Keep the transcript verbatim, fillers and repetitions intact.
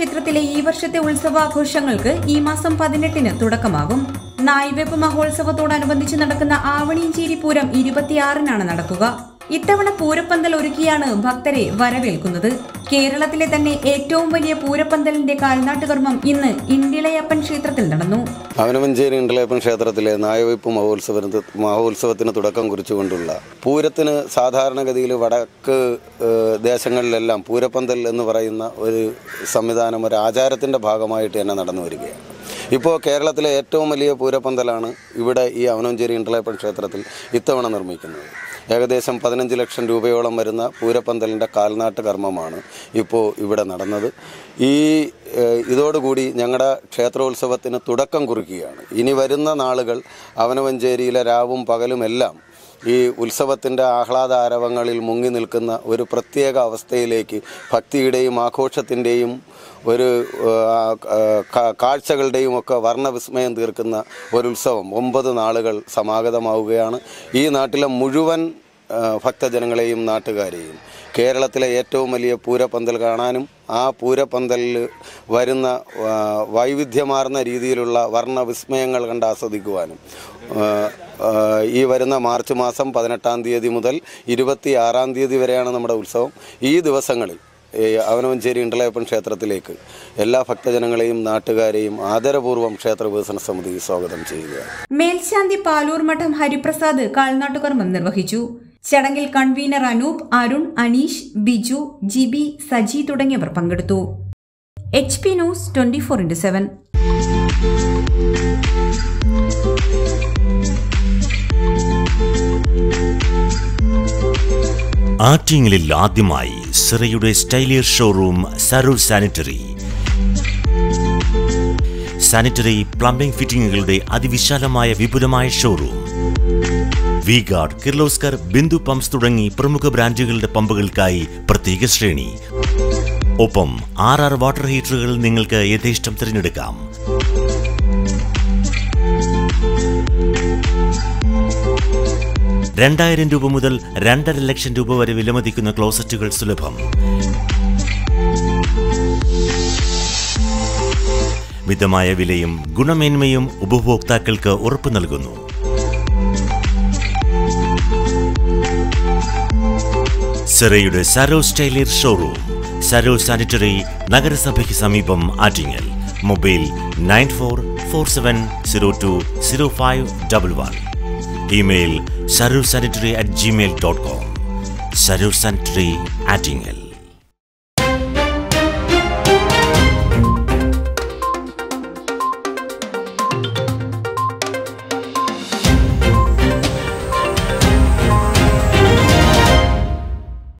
ക്ഷേത്രത്തിലെ ഈ വർഷത്തെ ഉത്സവാഘോഷങ്ങൾക്ക് ഈ മാസം പതിനെട്ടിന് തുടക്കമാകും. നായ്വെപ്പ് മഹോത്സവത്തോടനുബന്ധിച്ച് നടക്കുന്ന ആവണിഞ്ചേരി പൂരം ഇരുപത്തിയാറിനാണ് നടക്കുക. ഇത്തവണ പൂരപ്പന്തൽ ഒരുക്കിയാണ് ഭക്തരെ വരവേൽക്കുന്നത്. കേരളത്തിലെ തന്നെ ഏറ്റവും വലിയ പൂരപ്പന്തലിന്റെ കാൽനാട്ടുകർമ്മം ഇന്ന് ഇണ്ടിളയപ്പൻ ക്ഷേത്രത്തിൽ നടന്നു. അവനവഞ്ചേരി ഇണ്ടിളയപ്പൻ ക്ഷേത്രത്തിലെ നായവെപ്പ് മഹോത്സവത്തിന് മഹോത്സവത്തിന് തുടക്കം കുറിച്ചുകൊണ്ടുള്ള പൂരത്തിന് സാധാരണഗതിയിൽ വടക്ക് ദേശങ്ങളിലെല്ലാം പൂരപ്പന്തൽ എന്ന് പറയുന്ന ഒരു സംവിധാനം, ഒരു ആചാരത്തിൻ്റെ ഭാഗമായിട്ട് തന്നെ നടന്നു വരികയാണ്. ഇപ്പോൾ കേരളത്തിലെ ഏറ്റവും വലിയ പൂരപ്പന്തലാണ് ഇവിടെ ഈ അവനവഞ്ചേരി ഇണ്ടിളയപ്പൻ ക്ഷേത്രത്തിൽ ഇത്തവണ നിർമ്മിക്കുന്നത്. ഏകദേശം പതിനഞ്ച് ലക്ഷം രൂപയോളം വരുന്ന പൂരപ്പന്തലിൻ്റെ കാൽനാട്ട് കർമ്മമാണ് ഇപ്പോൾ ഇവിടെ നടന്നത്. ഈ ഇതോടുകൂടി ഞങ്ങളുടെ ക്ഷേത്രോത്സവത്തിന് തുടക്കം കുറിക്കുകയാണ്. ഇനി വരുന്ന നാളുകൾ അവനവഞ്ചേരിയിലെ രാവും പകലുമെല്ലാം ഈ ഉത്സവത്തിൻ്റെ ആഹ്ലാദാരവങ്ങളിൽ മുങ്ങി നിൽക്കുന്ന ഒരു പ്രത്യേക അവസ്ഥയിലേക്ക് ഭക്തിയുടെയും ആഘോഷത്തിൻ്റെയും ഒരു കാഴ്ചകളുടെയും ഒക്കെ വർണ്ണവിസ്മയം തീർക്കുന്ന ഒരു ഉത്സവം ഒമ്പത് നാളുകൾ സമാഗതമാവുകയാണ്. ഈ നാട്ടിലെ മുഴുവൻ ഭക്തജനങ്ങളെയും നാട്ടുകാരെയും കേരളത്തിലെ ഏറ്റവും വലിയ പൂരപ്പന്തൽ കാണാനും ആ പൂരപ്പന്തലിൽ വരുന്ന വൈവിധ്യമാർന്ന രീതിയിലുള്ള വർണ്ണവിസ്മയങ്ങൾ കണ്ട് ആസ്വദിക്കുവാനും ഈ വരുന്ന മാർച്ച് മാസം പതിനെട്ടാം തീയതി മുതൽ ഇരുപത്തി ആറാം തീയതി വരെയാണ് നമ്മുടെ ഉത്സവം. ഈ ദിവസങ്ങളിൽ അവനവഞ്ചേരി ഇണ്ടിളയപ്പൻ ക്ഷേത്രത്തിലേക്ക് എല്ലാ ഭക്തജനങ്ങളെയും നാട്ടുകാരെയും ആദരപൂർവ്വം ക്ഷേത്ര വികസന സമിതി സ്വാഗതം ചെയ്യുക. മേൽശാന്തി പാലൂർ മഠം ഹരിപ്രസാദ് കാൽനാട്ടുകർമ്മം നിർവഹിച്ചു. ചടങ്ങിൽ കൺവീനർ അനൂപ്, അരുൺ, അനീഷ്, ബിജു, ജിബി, സജി തുടങ്ങിയവർ പങ്കെടുത്തു. H P news twenty four into seven. ആറ്റിങ്ങലിൽ ആദ്യമായി സിറയുടെ സ്റ്റൈലിയർ showroom Sarur sanitary. Sanitary plumbing ഫിറ്റിംഗുകളുടെ അതിവിശാലമായ വിപുലമായ showroom. V guard, Kirloskar, Bindu pumps തുടങ്ങി പ്രമുഖ ബ്രാൻഡുകളുടെ പമ്പുകൾക്കായി പ്രത്യേക ശ്രേണി. ഒപ്പം ആർ ആർ വാട്ടർ ഹീറ്ററുകൾ നിങ്ങൾക്ക് യഥേഷ്ടം തിരഞ്ഞെടുക്കാം. രണ്ടായിരം രൂപ മുതൽ രണ്ടര ലക്ഷം രൂപ വരെ വിലമതിക്കുന്ന ക്ലോസറ്റുകൾ സുലഭം. മിതമായ വിലയും ഗുണമേന്മയും ഉപഭോക്താക്കൾക്ക് ഉറപ്പു നൽകുന്നു. സിറയുടെ സരോ സ്റ്റൈലിയർ ഷോറൂം, സരോ സാനിറ്ററി, നഗരസഭയ്ക്ക് സമീപം, Attingal. Mobile nine four four seven zero two zero five double one. Email sarursanitary at gmail dot com. Sarur Sanitary, Attingel.